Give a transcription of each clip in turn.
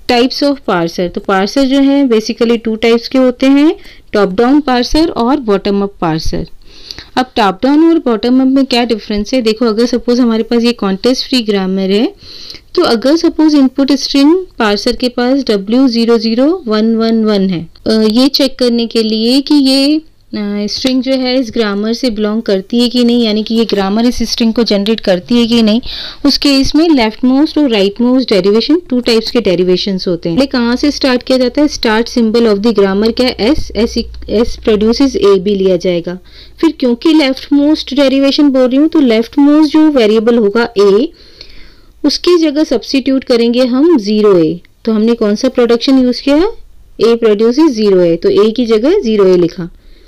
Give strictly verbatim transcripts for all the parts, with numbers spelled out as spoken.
Types of parser. तो parser जो है बेसिकली टू टाइप्स के होते हैं, टॉप डाउन पार्सर और बॉटम अप पार्सर। अब टॉप डाउन और बॉटम अप में क्या डिफरेंस है? देखो, अगर सपोज हमारे पास ये कॉन्टेक्स्ट फ्री ग्रामर है, तो अगर सपोज इनपुट स्ट्रिंग पार्सर के पास W zero zero one one one है, ये चेक करने के लिए कि ये स्ट्रिंग जो है इस ग्रामर से बिलोंग करती है कि नहीं, यानी कि ये ग्रामर इस स्ट्रिंग को जनरेट करती है कि नहीं, उस केस में लेफ्ट मोस्ट और right most derivation, two types के डेरिवेशंस होते हैं। लेकिन कहाँ से स्टार्ट किया जाता है? Start symbol of the grammar क्या है? S S S produces A B लिया जाएगा। फिर क्योंकि लेफ्ट मोस्ट डेरिवेशन बोल रही हूँ, तो लेफ्ट मोस्ट जो वेरिएबल होगा ए, उसकी जगह सब्स्टिट्यूट करेंगे हम जीरो ए। तो हमने कौन सा प्रोडक्शन यूज किया? ए प्रोड्यूसेस जीरो ए, तो ए की जगह जीरो ए लिखा।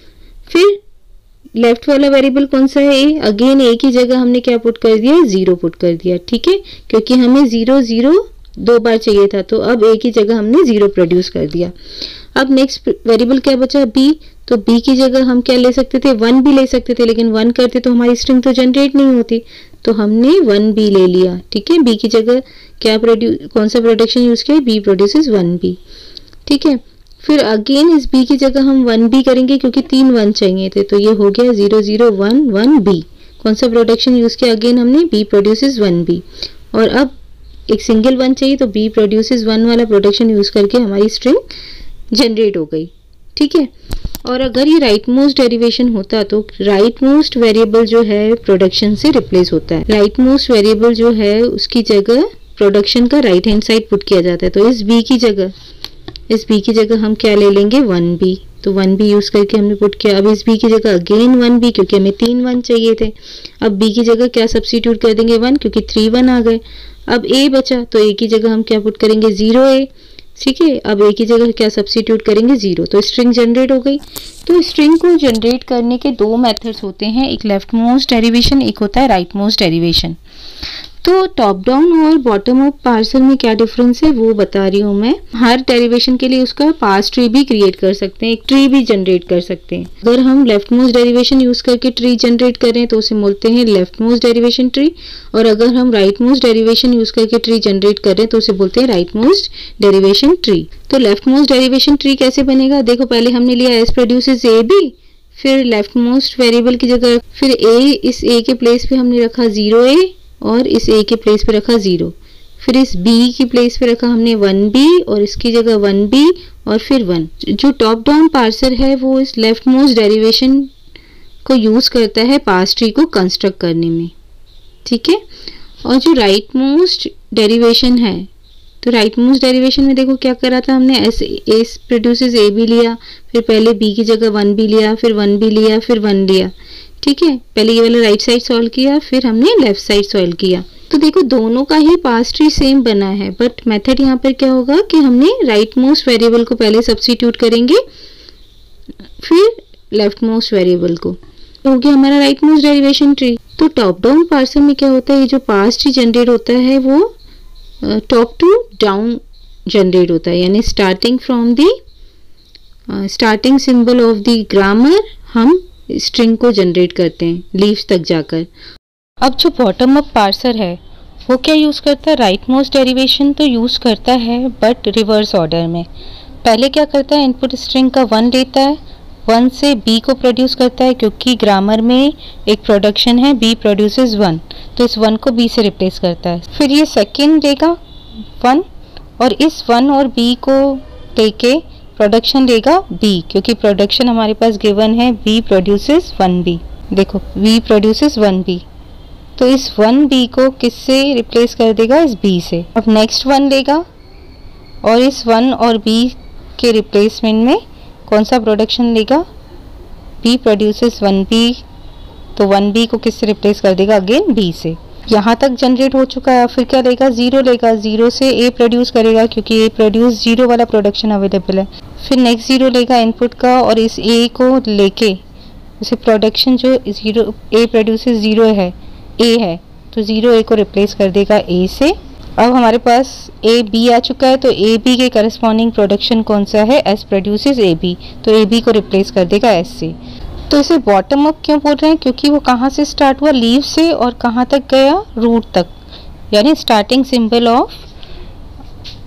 फिर लेफ्ट वाला वेरिएबल कौन सा है? ए। अगेन ए की जगह हमने क्या पुट कर दिया? जीरो पुट कर दिया। ठीक है, क्योंकि हमें जीरो जीरो दो बार चाहिए था, तो अब ए की जगह हमने जीरो प्रोड्यूस कर दिया। अब नेक्स्ट वेरिएबल क्या बचा? बी। तो बी की जगह हम क्या ले सकते थे? वन भी ले सकते थे, लेकिन वन करते तो हमारी स्ट्रिंग तो जनरेट नहीं होती, तो हमने वन बी ले लिया। ठीक है, बी की जगह क्या प्रोड्यूस, कौन सा प्रोडक्शन यूज किया? B produces one B. ठीक है, फिर अगेन इस बी की जगह हम वन बी करेंगे, क्योंकि तीन वन चाहिए थे, तो ये हो गया zero zero one one B. कौन सा प्रोडक्शन यूज किया? अगेन हमने बी प्रोड्यूसेस वन बी। और अब एक सिंगल वन चाहिए, तो बी प्रोड्यूसेस वन वाला प्रोडक्शन यूज करके हमारी स्ट्रिंग जनरेट हो गई। ठीक है, और अगर ये राइट मोस्ट डेरिवेशन होता, तो राइट मोस्ट वेरिएबल जो है प्रोडक्शन से रिप्लेस होता है। राइट मोस्ट वेरिएबल जो है उसकी जगह प्रोडक्शन का राइट हैंड साइड पुट किया जाता है। तो इस बी की जगह इस बी की जगह हम क्या ले लेंगे? One B. तो वन बी यूज करके हमने पुट किया। अब इस बी की जगह अगेन वन बी, क्योंकि हमें तीन वन चाहिए थे। अब बी की जगह क्या सब्स्टिट्यूट कर देंगे? वन, क्योंकि थ्री वन आ गए। अब ए बचा, तो ए की जगह हम क्या पुट करेंगे? Zero A. ठीक है, अब ए की जगह क्या सब्स्टिट्यूट करेंगे? जीरो। तो स्ट्रिंग जनरेट हो गई। तो स्ट्रिंग को जनरेट करने के दो मेथड्स होते हैं, एक लेफ्ट मोस्ट डेरिवेशन, एक होता है राइट मोस्ट डेरिवेशन। तो टॉप डाउन और बॉटम अप पार्सर में क्या डिफरेंस है वो बता रही हूँ मैं। हर डेरिवेशन के लिए उसका पास ट्री भी क्रिएट कर सकते हैं, एक ट्री भी जनरेट कर सकते हैं। अगर हम लेफ्ट मोस्ट डेरिवेशन यूज करके ट्री जनरेट करें तो उसे बोलते हैं लेफ्ट मोस्ट डेरिवेशन ट्री, और अगर हम राइट मोस्ट डेरिवेशन यूज करके ट्री जनरेट करें तो उसे बोलते हैं राइट मोस्ट डेरिवेशन ट्री। तो लेफ्ट मोस्ट डेरिवेशन ट्री कैसे बनेगा? देखो, पहले हमने लिया एस प्रोड्यूसेस ए बी, फिर लेफ्ट मोस्ट वेरिएबल की जगह फिर ए, इस ए के प्लेस पे हमने रखा जीरो ए, और इस ए के प्लेस पे रखा जीरो। फिर इस बी की प्लेस पे रखा हमने वन बी, और इसकी जगह वन बी, और फिर वन। जो टॉप डाउन पार्सर है वो इस लेफ्ट मोस्ट डेरिवेशन को यूज करता है पास ट्री को कंस्ट्रक्ट करने में। ठीक है, और जो राइट मोस्ट डेरिवेशन है, तो राइट मोस्ट डेरिवेशन में देखो क्या करा था हमने? S S produces A B लिया, फिर पहले बी की जगह वन बी लिया, फिर वन बी लिया, फिर वन लिया। ठीक है, पहले ये वाला राइट साइड सॉल्व किया, फिर हमने लेफ्ट साइड सॉल्व किया। तो देखो दोनों का ही पास ट्री सेम बना है, बट मेथड यहाँ पर क्या होगा कि हमने राइट मोस्ट वेरिएबल को पहले सब्स्टिट्यूट करेंगे, फिर लेफ्ट मोस्ट वेरिएबल को, तो हो गया हमारा राइट मोस्ट डेरिवेशन ट्री। तो टॉप डाउन पार्सर में क्या होता है? ये जो पास ट्री जनरेट होता है वो टॉप टू डाउन जनरेट होता है, यानी starting from the starting symbol of the grammar हम स्ट्रिंग को जनरेट करते हैं लीव्स तक जाकर। अब जो बॉटम अप पार्सर है वो क्या यूज़ करता है? राइट मोस्ट डेरिवेशन तो यूज़ करता है, बट रिवर्स ऑर्डर में। पहले क्या करता है? इनपुट स्ट्रिंग का वन लेता है, वन से बी को प्रोड्यूस करता है, क्योंकि ग्रामर में एक प्रोडक्शन है बी प्रोड्यूसेस वन, तो इस वन को बी से रिप्लेस करता है। फिर ये सेकेंड लेगा वन, और इस वन और बी को लेके प्रोडक्शन लेगा बी, क्योंकि प्रोडक्शन हमारे पास गिवन है बी प्रोड्यूसेस वन बी। देखो, बी प्रोड्यूसेस वन बी, तो इस वन बी को किससे रिप्लेस कर देगा? इस बी से। अब नेक्स्ट वन लेगा, और इस वन और बी के रिप्लेसमेंट में कौन सा प्रोडक्शन लेगा? बी प्रोड्यूसेस वन बी, तो वन बी को किससे रिप्लेस कर देगा? अगेन बी से। यहाँ तक जनरेट हो चुका है। फिर क्या लेगा? जीरो लेगा, जीरो से ए प्रोड्यूस करेगा, क्योंकि ए प्रोड्यूस जीरो वाला प्रोडक्शन अवेलेबल है। फिर नेक्स्ट जीरो लेगा इनपुट का, और इस ए को लेके जैसे प्रोडक्शन जो जीरो ए प्रोड्यूसेस जीरो है, ए है, तो जीरो ए को रिप्लेस कर देगा ए से। अब हमारे पास ए बी आ चुका है, तो ए बी के करस्पॉन्डिंग प्रोडक्शन कौन सा है? एस प्रोड्यूसेस ए बी, तो ए बी को रिप्लेस कर देगा एस से। तो इसे बॉटम अप क्यों बोल रहे हैं? क्योंकि वो कहाँ से स्टार्ट हुआ? लीव से, और कहाँ तक गया? रूट तक, यानी starting symbol of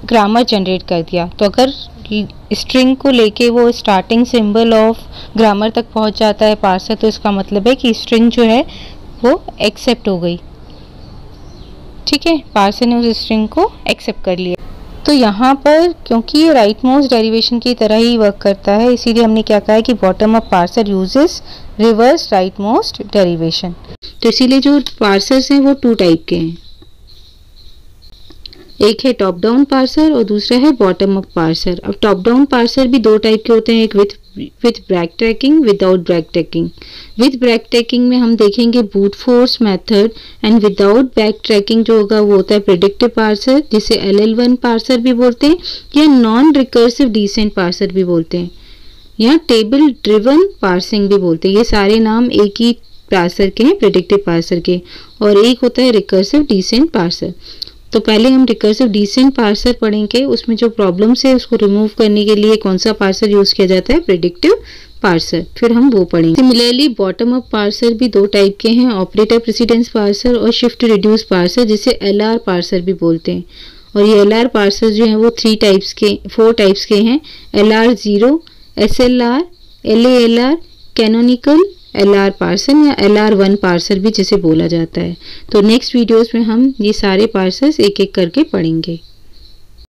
grammar generate कर दिया। तो अगर स्ट्रिंग को लेके वो स्टार्टिंग सिंबल ऑफ ग्रामर तक पहुंच जाता है पार्सर, तो इसका मतलब है कि स्ट्रिंग जो है वो एक्सेप्ट हो गई। ठीक है, पार्सर ने उस स्ट्रिंग को एक्सेप्ट कर लिया। तो यहाँ पर क्योंकि ये राइट मोस्ट डेरिवेशन की तरह ही वर्क करता है, इसीलिए हमने क्या कहा है कि bottom up parser uses reverse right most derivation. तो इसीलिए जो पार्सर्स हैं वो टू टाइप के हैं, एक है टॉप डाउन पार्सर और दूसरा है बॉटम अप पार्सर। अब टॉप डाउन पार्सर भी दो टाइप के होते हैं, एक with with backtracking, without backtracking. With backtracking में हम देखेंगे brute force method, and without backtracking जो होगा वो होता है प्रेडिक्टिव पार्सर, जिसे एल एल वन पार्सर भी बोलते हैं या नॉन रिकर्सिव डिसेंट पार्सर भी बोलते हैं, या टेबल ड्रिवन पार्सिंग भी बोलते हैं। ये सारे नाम एक ही पार्सर के हैं, प्रेडिक्टिव पार्सर के, और एक होता है रिकर्सिव डिसेंट पार्सर। तो पहले हम रिकर्सिव डिसेंट पार्सर पढ़ेंगे, उसमें जो प्रॉब्लम्स है उसको रिमूव करने के लिए कौन सा पार्सर यूज किया जाता है, प्रेडिक्टिव पार्सर, फिर हम वो पढ़ेंगे। सिमिलरली बॉटम अप पार्सर भी दो टाइप के हैं, ऑपरेटर प्रेसिडेंस पार्सर और शिफ्ट रिड्यूस पार्सर, जिसे एल आर पार्सर भी बोलते हैं। और ये एल आर पार्सर जो है वो थ्री टाइप्स के फोर टाइप्स के हैं, L R zero, S L R, L A L R, canonical L R parser या एल आर वन पार्सर भी जिसे बोला जाता है। तो नेक्स्ट वीडियोस में हम ये सारे पार्सर्स एक एक करके पढ़ेंगे।